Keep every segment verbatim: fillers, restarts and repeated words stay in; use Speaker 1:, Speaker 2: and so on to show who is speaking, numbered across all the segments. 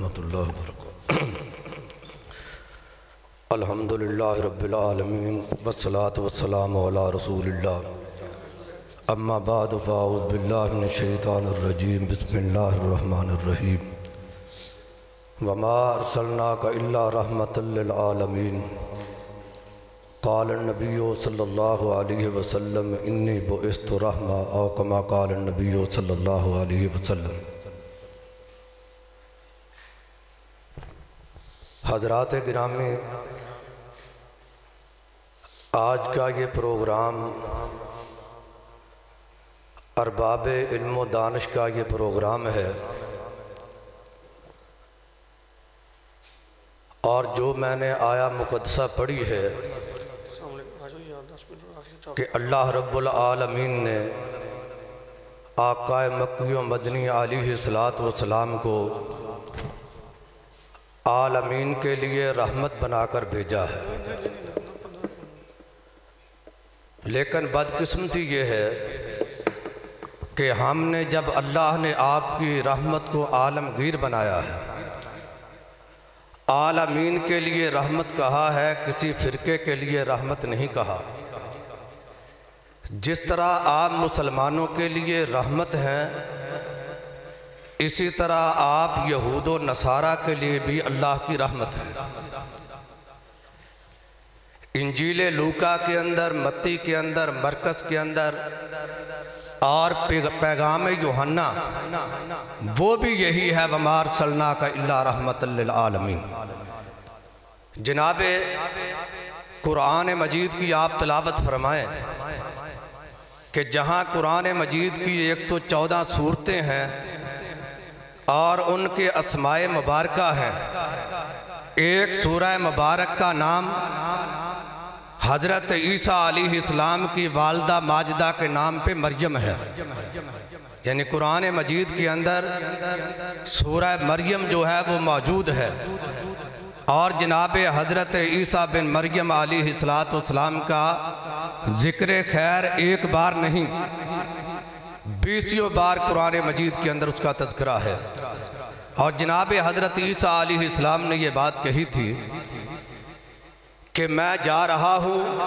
Speaker 1: ورحمۃ اللہ وبرکاتہ۔ الحمدللہ رب العالمین والصلاة والسلام علی رسول اللہ، اما بعد فاعوذ باللہ من الشیطان الرجیم، بسم اللہ الرحمن الرحیم۔ وما ارسلناک الا رحمۃ للعالمین، قال النبی صلی اللہ علیہ وسلم انی بعثت رحمہ، او کما قال النبی صلی اللہ علیہ وسلم۔ حضرات گرامی، آج کا یہ پروگرام ارباب علم و دانش کا یہ پروگرام ہے، اور جو میں نے آیا مقدسہ پڑھی ہے کہ اللہ رب العالمین نے آقا مکی و مدنی علیہ السلام کو عالمین کے لیے رحمت بنا کر بھیجا ہے، لیکن بدقسمتی یہ ہے کہ ہم نے جب اللہ نے آپ کی رحمت کو عالمگیر بنایا ہے، عالمین کے لیے رحمت کہا ہے، کسی فرقے کے لیے رحمت نہیں کہا۔ جس طرح آپ مسلمانوں کے لیے رحمت ہیں، اسی طرح آپ یہود و نصارہ کے لیے بھی اللہ کی رحمت ہے۔ انجیل لوکا کے اندر، متی کے اندر، مرکز کے اندر اور پیغام یوحنا وہ بھی یہی ہے، وَمَا أَرْسَلْنَاكَ إِلَّا رَحْمَةً لِلْعَالَمِينَ۔ جناب قرآن مجید کی آپ تلاوت فرمائیں کہ جہاں قرآن مجید کی ایک سو چودہ صورتیں ہیں اور ان کے اسماء مبارکہ ہیں، ایک سورہ مبارک کا نام حضرت عیسیٰ علیہ السلام کی والدہ ماجدہ کے نام پہ مریم ہے، یعنی قرآن مجید کے اندر سورہ مریم جو ہے وہ موجود ہے، اور جناب حضرت عیسیٰ بن مریم علیہ السلام کا ذکر خیر ایک بار نہیں بیسیوں بار قرآن مجید کے اندر اس کا تذکرہ ہے۔ اور جناب حضرت عیسیٰ علیہ السلام نے یہ بات کہی تھی کہ میں جا رہا ہوں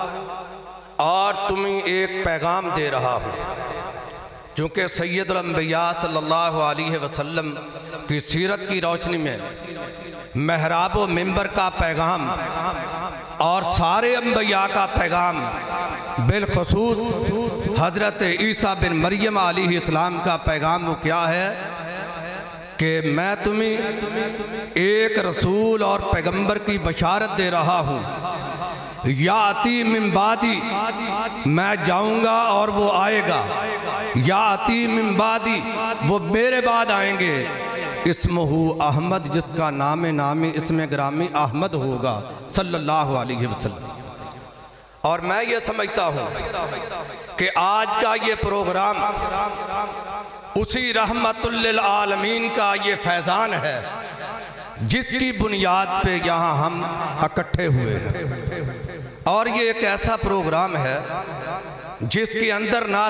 Speaker 1: اور تمہیں ایک پیغام دے رہا ہوں، چونکہ سید الانبیاء صلی اللہ علیہ وسلم کی سیرت کی روشنی میں محراب و منبر کا پیغام اور سارے انبیاء کا پیغام، بالخصوص حضرت عیسیٰ بن مریم علیہ السلام کا پیغام وہ کیا ہے کہ میں تمہیں ایک رسول اور پیغمبر کی بشارت دے رہا ہوں، یاتی من بعدی، میں جاؤں گا اور وہ آئے گا، یاتی من بعدی، وہ میرے بعد آئیں گے، اسمہ احمد، جس کا نام نامی اسم گرامی احمد ہوگا صلی اللہ علیہ وسلم۔ اور میں یہ سمجھتا ہوں کہ آج کا یہ پروگرام اسی رحمت للعالمین کا یہ فیضان ہے جس کی بنیاد پہ یہاں ہم اکٹھے ہوئے ہیں، اور یہ ایک ایسا پروگرام ہے جس کے اندر نہ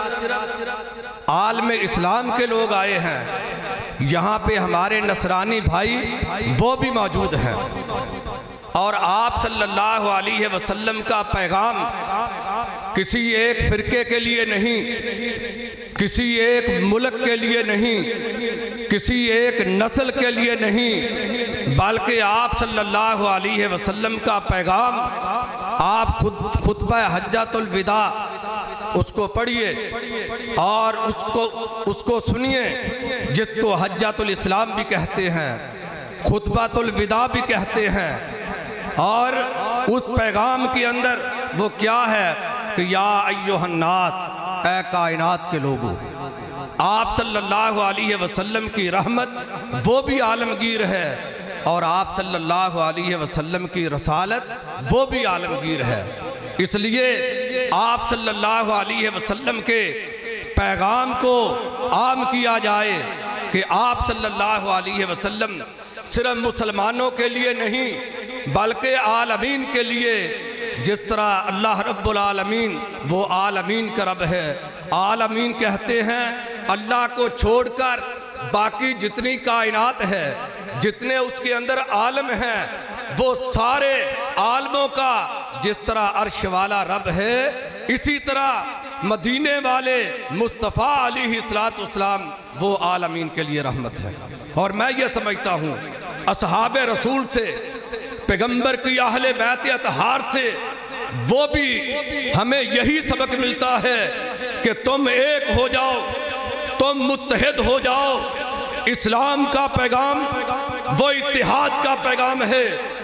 Speaker 1: صرف عالم اسلام کے لوگ آئے ہیں، یہاں پہ ہمارے نصرانی بھائی وہ بھی موجود ہیں، اور آپ صلی اللہ علیہ وسلم کا پیغام کسی ایک فرقے کے لیے نہیں، کسی ایک ملک کے لیے نہیں، کسی ایک نسل کے لیے نہیں، بلکہ آپ صلی اللہ علیہ وسلم کا پیغام آپ خود خطبہ حجۃ الوداع اس کو پڑھیے اور اس کو اس کو سنیے، جس کو حجۃ الاسلام بھی کہتے ہیں، خطبۃ الوداع بھی کہتے ہیں، اور اس پیغام کے اندر وہ کیا ہے کہ یا ایھا الناس، اے کائنات کے لوگوں، آپ صلی اللہ علیہ وسلم کی رحمت وہ بھی عالمگیر ہے، اور آپ صلی اللہ علیہ وسلم کی رسالت وہ بھی عالمگیر ہے۔ اس لیے آپ صلی اللہ علیہ وسلم کے پیغام کو عام کیا جائے کہ آپ صلی اللہ علیہ وسلم صرف مسلمانوں کے لیے نہیں بلکہ عالمین کے لیے، جس طرح اللہ رب العالمین وہ عالمین کا رب ہے، عالمین کہتے ہیں اللہ کو چھوڑ کر باقی جتنی کائنات ہے، جتنے اس کے اندر عالم ہیں، وہ سارے عالموں کا جس طرح عرش والا رب ہے، اسی طرح مدینے والے مصطفیٰ علیہ السلام وہ عالمین کے لیے رحمت ہے۔ اور میں یہ سمجھتا ہوں اصحاب رسول سے، پیغمبر کی اہل بیت اطہار سے، وہ بھی ہمیں یہی سبق ملتا ہے کہ تم ایک ہو جاؤ، تم متحد ہو جاؤ۔ اسلام کا پیغام وہ اتحاد کا پیغام ہے،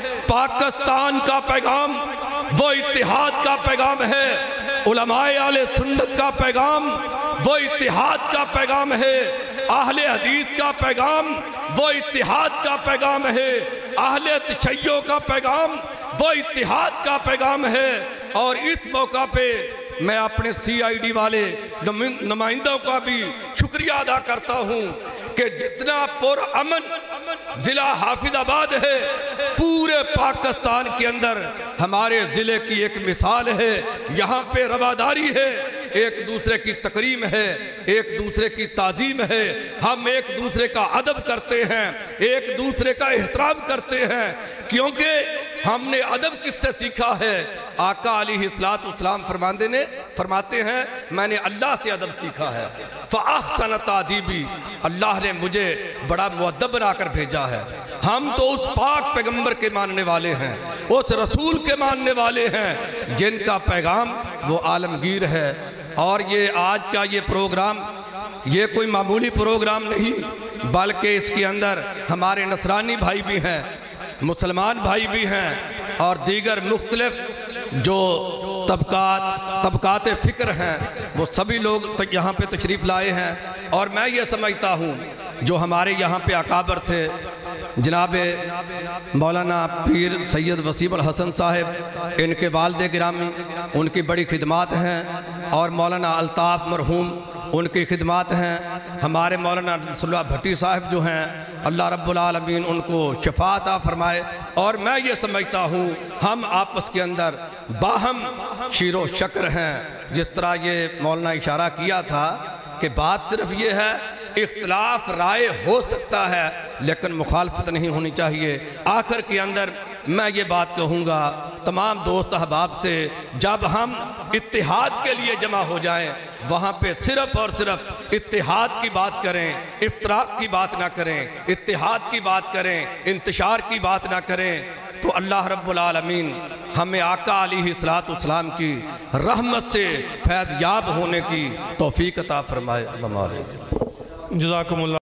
Speaker 1: پاکستان کا پیغام وہ اتحاد کا پیغام ہے، علماء اہل سنت کا پیغام وہ اتحاد کا پیغام ہے، اہل حدیث کا پیغام وہ اتحاد کا پیغام ہے، اہل تشیع کا پیغام وہ اتحاد کا پیغام ہے۔ اور اس موقع پہ میں اپنے سی آئی ڈی والے نمائندوں کا بھی شکریہ ادا کرتا ہوں کہ جتنا پر امن ضلع حافظ آباد ہے، پورے پاکستان کے اندر ہمارے ضلع کی ایک مثال ہے۔ یہاں پہ رواداری ہے، ایک دوسرے کی تکریم ہے، ایک دوسرے کی تعظیم ہے، ہم ایک دوسرے کا ادب کرتے ہیں، ایک دوسرے کا احترام کرتے ہیں، کیونکہ ہم نے ادب کس سے سیکھا ہے؟ آقا علیہ السلام فرماندے نے فرماتے ہیں میں نے اللہ سے ادب سیکھا ہے، فَأَحْسَنَ تَعْدِيبِي، اللہ نے مجھے بڑا مؤدب بنا کر بھیجا ہے۔ ہم تو اس پاک پیغمبر کے ماننے والے ہیں، اس رسول کے ماننے والے ہیں جن کا پیغام وہ عالمگیر ہے۔ اور یہ آج کا یہ پروگرام یہ کوئی معمولی پروگرام نہیں، بلکہ اس کے اندر ہمارے نصرانی بھائی بھی ہیں، مسلمان بھائی بھی ہیں، اور دیگر مختلف جو طبقات طبقات فکر ہیں وہ سبھی لوگ یہاں پہ تشریف لائے ہیں۔ اور میں یہ سمجھتا ہوں جو ہمارے یہاں پہ اکابر تھے، جناب مولانا پیر سید وسیم الحسن صاحب، ان کے والد گرامی، ان کی بڑی خدمات ہیں، اور مولانا الطاف مرحوم ان کی خدمات ہیں، ہمارے مولانا صلی اللہ بھٹی صاحب جو ہیں، اللہ رب العالمین ان کو شفا عطا فرمائے۔ اور میں یہ سمجھتا ہوں ہم آپس کے اندر باہم شیر و شکر ہیں، جس طرح یہ مولانا اشارہ کیا تھا کہ بات صرف یہ ہے اختلاف رائے ہو سکتا ہے لیکن مخالفت نہیں ہونی چاہیے۔ آخر کے اندر میں یہ بات کہوں گا تمام دوست احباب سے، جب ہم اتحاد کے لیے جمع ہو جائیں وہاں پہ صرف اور صرف اتحاد کی بات کریں، افتراق کی بات نہ کریں، اتحاد کی بات کریں، انتشار کی بات نہ کریں، تو اللہ رب العالمین ہمیں آقا علیہ السلام کی رحمت سے فیض یاب ہونے کی توفیق عطا فرمائے۔
Speaker 2: جزاکم اللہ۔